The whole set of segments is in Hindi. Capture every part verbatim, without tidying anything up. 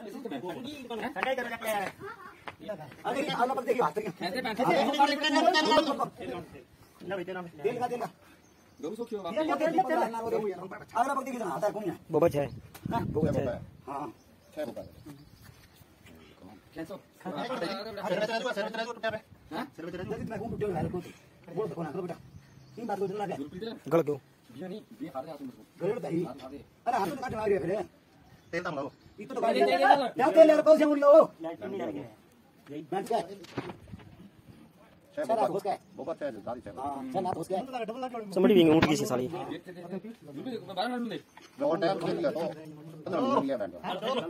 अरे आना पड़ते की बात है ऐसे पैसे ना बेटे ना देल का देल का दो सौ क्यों आप आना पड़ते की ना आता है कौन है बोबा है हां बोबा है हां छह बोबा कैसे सर बेटा सर बेटा टूटा है हां सर बेटा मैं कौन टूटे है बोल तो कौन है बेटा तीन बात को चला गया गलत हो ये नहीं ये हार गया तुम गलत दही अरे हाथ में काट मार रहे फिर तेल तम लो इतो तो काट क्या तेल यार कौन से उन लो बैठ के सर घुस के बहुत है दादी से हां सर ना घुस के समझ भी उठ गई से साली बारह मिनट में जो टाइम खेल लिया तो पंद्रह मिनट लिया बैठ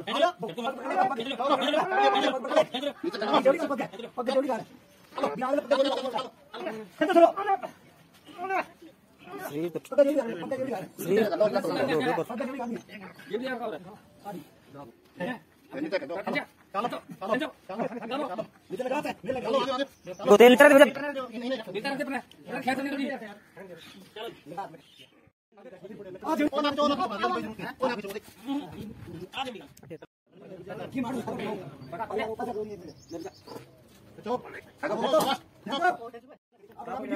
जोड़ी पकड़ पकड़ जोड़ी कर बिहार में पकड़ चलो श्री पकड़ जोड़ी कर पकड़ जोड़ी कर श्री पकड़ जोड़ी कर ये भी आपका है ये तक दो चलो चलो चलो नीचे लगाते हैं नीचे लगा दो तेल इतना इधर इधर से अपना खेत में रखिए चलो आज कौन आप कौन आप कौन आप छोड़ आज भी की मारो पका पका चलो आगे बोलो अब वीडियो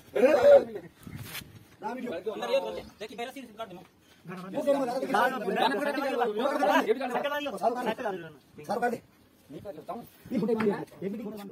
ना वीडियो अंदर ये देखिए मेरा सीन काट दो वो दोनों लगा दे सारू कर दे नहीं कर लेता हूं ये फुटे मार एक भी फुटे मार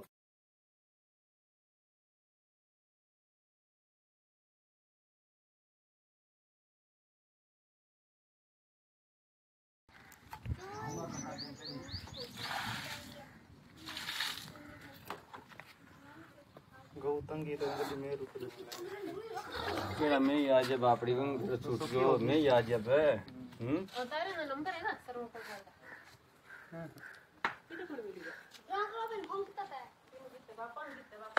गौतंगी तो अंदर में रुक केड़ा में आज जब आपड़ी गंग छूट गयो मैं आज जब हम तारे ना नंबर है ना सर वो कर हां कितने पड़ मिली या को बन घूमता है ये बापा ने